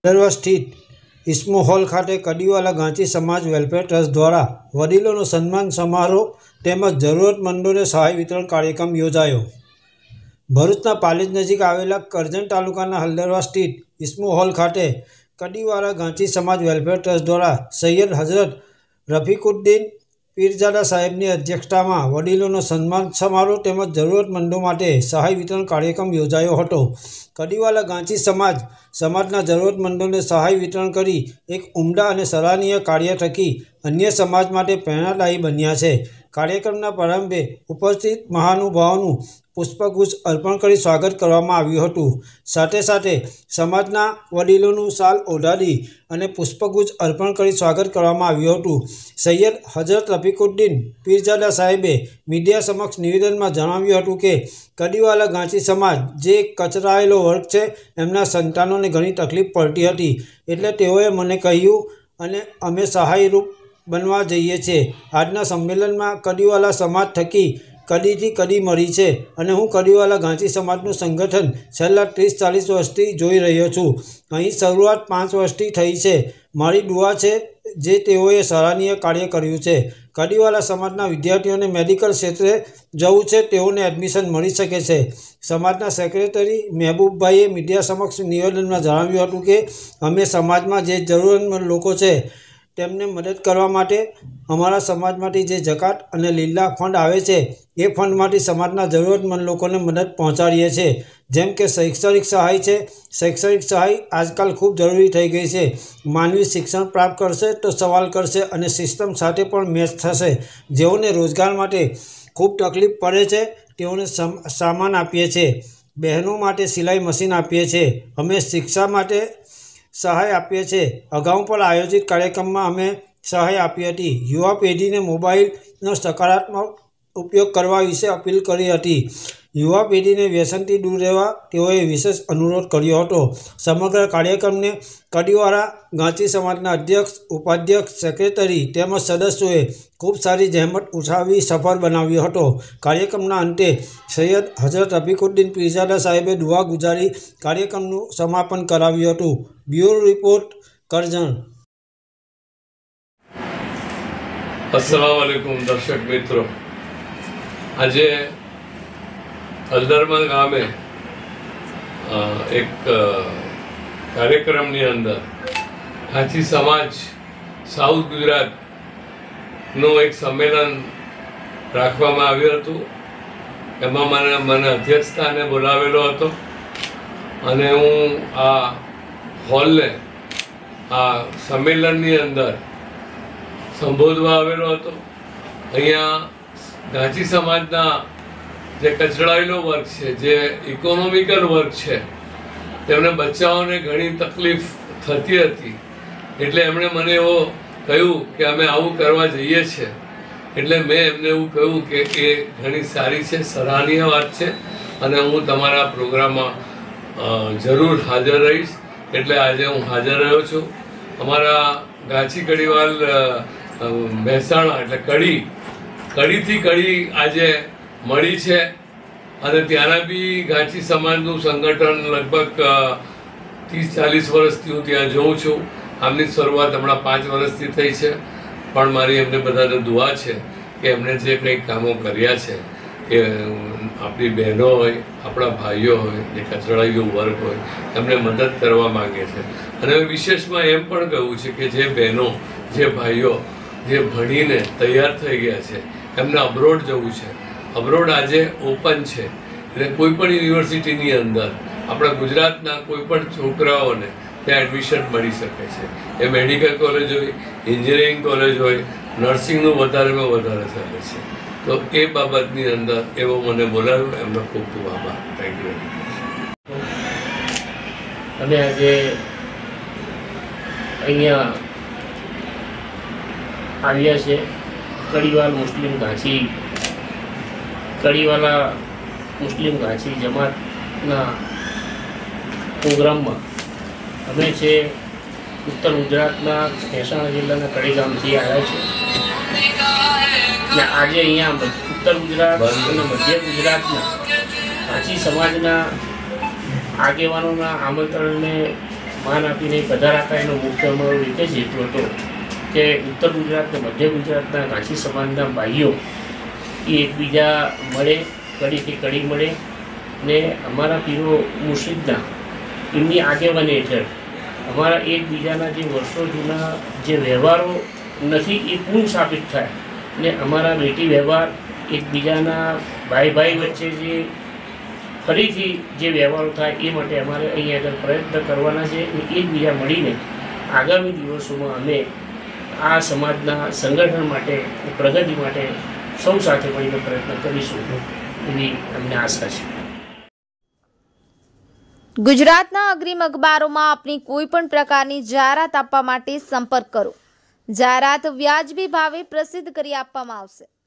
હલરવા સ્થિત ઇસ્મો હોલ ખાતે કડીવાલા ગાંચી સમાજ વેલફેર ટ્રસ્ટ દ્વારા વડીલોનો સન્માન સમારોહ તેમજ જરૂરતમંદોને સહાય વિતરણ કાર્યક્રમ યોજાયો। ભરૂચના પાલેજ નજીક આવેલા કરજણ તાલુકાના હલરવા સ્થિત ઇસ્મો હોલ ખાતે કડીવાલા ગાંચી સમાજ વેલફેર ટ્રસ્ટ દ્વારા સૈયદ હઝરત રફીકુદ્દીન પીરજાદા સાહેબની અધ્યક્ષતામાં વડીલોનો સન્માન સમારોહ તેમજ જરૂરતમંદો માટે સહાય વિતરણ કાર્યક્રમ યોજાયો હતો। કડીવાલા ગાંચી સમાજના જરૂરતમંદોને સહાય વિતરણ કરી એક ઉમદા અને સરાહનીય કાર્ય થકી અન્ય સમાજ માટે પ્રેરણાદાયી બન્યા છે। કાર્યક્રમના પ્રારંભે ઉપસ્થિત મહાનુભાવોનું પુષ્પગુચ્છ અર્પણ કરી સ્વાગત કરવામાં આવ્યું હતું। સાથે સાથે સમાજના વડીલોનું શાલ ઓઢાડી અને પુષ્પગુચ્છ અર્પણ કરી સ્વાગત કરવામાં આવ્યું હતું। સૈયદ હઝરત રફીકુદ્દીન પીરજાદા સાહેબે મીડિયા સમક્ષ નિવેદનમાં જણાવ્યું હતું કે કડીવાલા ગાંચી સમાજ જે એક કચરાયેલો વર્ગ છે, એમના સંતાનોને ઘણી તકલીફ પડતી હતી, એટલે તેઓએ મને કહ્યું અને અમે સહાયરૂપ બનવા જઈએ છીએ। આજના સંમેલનમાં કડીવાલા સમાજ થકી કડીથી કડી મળી છે અને હું કડીવાલા ગાંચી સમાજનું સંગઠન છેલ્લા 30-40 વર્ષથી જોઈ રહ્યો છું। અહીં શરૂઆત 5 વર્ષથી થઈ છે। મારી દુઆ છે જે તેઓએ સરાહનીય કાર્ય કર્યું છે। કડીવાલા સમાજના વિદ્યાર્થીઓને મેડિકલ ક્ષેત્રે જવું છે, તેઓને એડમિશન મળી શકે છે। સમાજના સેક્રેટરી મહેબૂબભાઈએ મીડિયા સમક્ષ નિવેદનમાં જણાવ્યું હતું કે અમે સમાજમાં જે જરૂરતમંદ લોકો છે તેમને મદદ કરવા માટે અમારા સમાજમાંથી જે જકાત અને લીલા ફંડ આવે છે એ ફંડમાંથી સમાજના જરૂરતમંદ લોકોને મદદ પહોંચાડીએ છીએ। જેમ કે શૈક્ષણિક સહાય છે। શૈક્ષણિક સહાય આજકાલ ખૂબ જરૂરી થઈ ગઈ છે। માનવી શિક્ષણ પ્રાપ્ત કરશે તો સવાલ કરશે અને સિસ્ટમ સાથે પણ મેચ થશે। જેઓને રોજગાર માટે ખૂબ તકલીફ પડે છે તેઓને સામાન આપીએ છીએ। બહેનો માટે સિલાઈ મશીન આપીએ છીએ। અમે શિક્ષા માટે સહાય આપીએ છીએ। અગાઉ પણ આયોજિત કાર્યક્રમમાં અમે સહાય આપી હતી। યુવા પેઢીને મોબાઈલનો સકારાત્મક ઉપયોગ કરવા વિશે અપીલ કરી હતી। યુવા પેઢીને વ્યસનથી દૂર રહેવા તેઓએ વિશેષ અનુરોધ કર્યો હતો। સમગ્ર કાર્યક્રમને કડીવાલા ગાંચી સમાજના અધ્યક્ષ, ઉપાધ્યક્ષ, સેક્રેટરી તેમજ સદસ્યોએ ખૂબ સારી જહેમત ઉઠાવી સફળ બનાવ્યો હતો। કાર્યક્રમના અંતે સૈયદ હઝરત રફીકુદ્દીન પીરજાદા સાહેબે દુઆ ગુજારી કાર્યક્રમનું સમાપન કરાવ્યું હતું। Bureau report, Karjan. अस्सलाम वालेकुम दर्शक मित्रों, आज हलदरमा गामे एक कार्यक्रमनी अंदर गांची समाज साउथ गुजरातનો એક સંમેલન રાખવામાં આવ્યું હતું। એમાં મને અધ્યક્ષતાને બોલાવેલો હતો અને હું આ હોલને આ સંમેલનની અંદર સંબોધવા આવેલો હતો। અહીંયા ગાંચી સમાજના જે કચડાયેલો વર્ગ છે, જે ઇકોનોમિકલ વર્ગ છે, તેમને બચ્ચાઓને ઘણી તકલીફ થતી હતી, એટલે એમણે મને એવો કહ્યું કે અમે આવું કરવા જઈએ છીએ। એટલે મેં એમને એવું કહ્યું કે એ ઘણી સારી છે, સરાહનીય વાત છે અને હું તમારા પ્રોગ્રામમાં જરૂર હાજર રહીશ। એટલે આજે હું હાજર રહ્યો છું। અમારા ગાંચી કડીવાલ મહેસાણા એટલે કડીથી કડી આજે મળી છે અને ત્યાંના બી ગાંચી સમાજનું સંગઠન લગભગ 30-40 વર્ષથી હું ત્યાં જોઉં છું। આમની શરૂઆત હમણાં 5 વર્ષથી થઈ છે, પણ મારી એમને બધાને દુઆ છે કે એમણે જે કંઈક કામો કર્યા છે એ આપણી બહેનો હોય, આપણા ભાઈઓ હોય, જે કચડાયેલો વર્ગ હોય, એમને મદદ કરવા માગે છે। અને વિશેષમાં એમ પણ કહ્યું છે કે જે બહેનો, જે ભાઈઓ જે ભણીને તૈયાર થઈ ગયા છે એમને અબ્રોડ જવું છે। અબ્રોડ આજે ઓપન છે, એટલે કોઈ પણ યુનિવર્સિટીની અંદર આપણા ગુજરાતના કોઈ પણ છોકરાઓને ત્યાં એડમિશન મળી શકે છે। એ મેડિકલ કોલેજ હોય, એન્જિનિયરિંગ કોલેજ હોય, નર્સિંગનું વધારેમાં વધારે ચાલે છે। તો એ બાબતની અંદર એવો મને બોલાવ્યો, એમનો ખૂબ ખૂબ આભાર। Thank you. અને આજે અહીંયા આવ્યા છે કડીવાલા મુસ્લિમ ગાંચી જમાતના પ્રોગ્રામમાં અમે છે ઉત્તર ગુજરાતના મહેસાણા જિલ્લાના કડી ગામથી આવ્યા છે અને આજે અહીંયા ઉત્તર ગુજરાત અને મધ્ય ગુજરાતના ગાંચી સમાજના આગેવાનોના આમંત્રણને માન આપીને પધારાતા એનો મુખ્ય અમારો એક જ હેતુ હતો કે ઉત્તર ગુજરાત અને મધ્ય ગુજરાતના ઘાંચી સમાજના ભાઈઓ એ એકબીજા મળે, કડીથી કડી મળે ને અમારા પીરો મુર્શિદના એમની આગેવાની હેઠળ અમારા એકબીજાના જે વર્ષો જૂના જે વ્યવહારો નથી એ પૂર્ણ સાબિત થાય ને અમારા બેટી વ્યવહાર એકબીજાના ભાઈ વચ્ચે જે ફરીથી જે વ્યવહારો થાય એ માટે અમારે અહીં આગળ પ્રયત્ન કરવાના છે અને એકબીજા મળીને આગામી દિવસોમાં અમે આ સમાજના સંગઠન માટે, પ્રગતિ માટે સૌ સાથે મળીને પ્રયત્ન કરીશું એવી અમને આશા છે. ગુજરાતના અગ્રીમ અખબારોમાં આપની કોઈ પણ પ્રકારની જાહેરાત આપવા માટે સંપર્ક કરો. જાહેરાત વ્યાજબી ભાવે પ્રસિદ્ધ કરી આપવામાં આવશે.